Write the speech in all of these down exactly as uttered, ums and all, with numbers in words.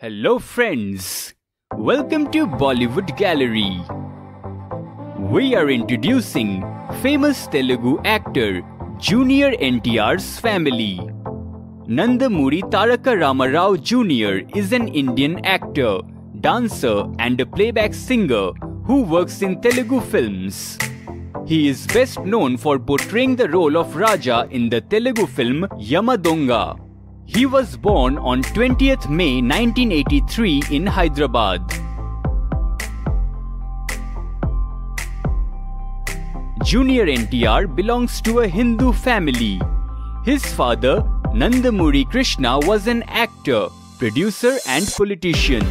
Hello friends, welcome to Bollywood Gallery. We are introducing famous Telugu actor Junior N T R's family. Nandamuri Taraka Ramarao Junior is an Indian actor, dancer and a playback singer who works in Telugu films. He is best known for portraying the role of Raja in the Telugu film Yamadonga. He was born on twentieth May nineteen eighty-three in Hyderabad. Junior N T R belongs to a Hindu family. His father, Nandamuri Krishna, was an actor, producer and politician.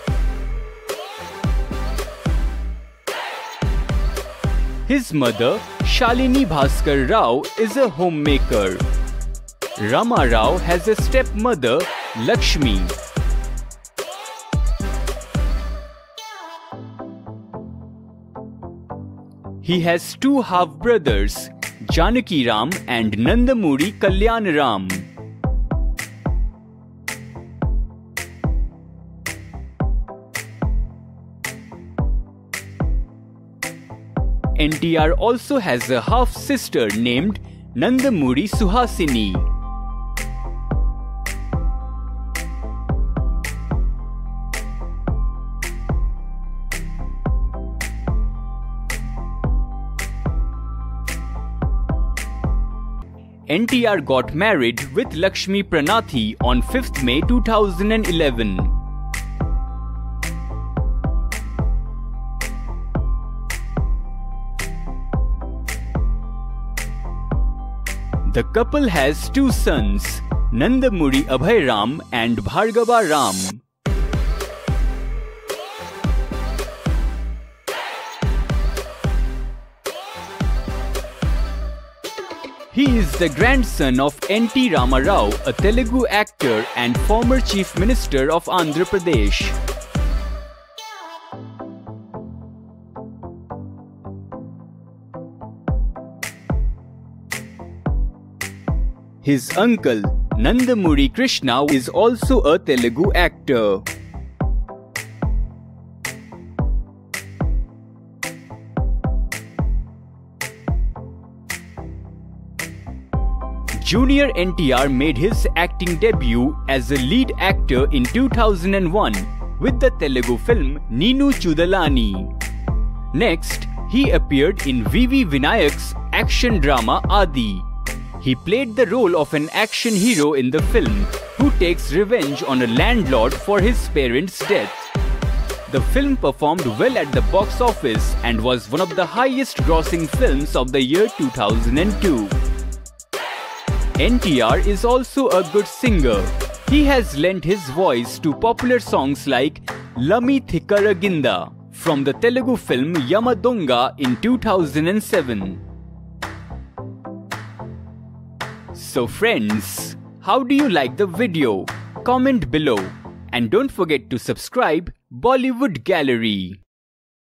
His mother, Shalini Bhaskar Rao, is a homemaker. Rama Rao has a stepmother, Lakshmi. He has two half-brothers, Janaki Ram and Nandamuri Kalyan Ram. N T R also has a half-sister named Nandamuri Suhasini. N T R got married with Lakshmi Pranathi on fifth May two thousand eleven. The couple has two sons, Nandamuri Abhay Ram and Bhargava Ram. He is the grandson of N T Ramarao, a Telugu actor and former Chief Minister of Andhra Pradesh. His uncle, Nandamuri Krishna, is also a Telugu actor. Junior N T R made his acting debut as a lead actor in two thousand one with the Telugu film Neenu Chudalani. Next, he appeared in V V Vinayak's action drama Adi. He played the role of an action hero in the film who takes revenge on a landlord for his parents' death. The film performed well at the box office and was one of the highest grossing films of the year two thousand two. N T R is also a good singer. He has lent his voice to popular songs like Lami Thikaraginda from the Telugu film Yamadonga in two thousand seven. So friends, how do you like the video? Comment below and don't forget to subscribe Bollywood Gallery.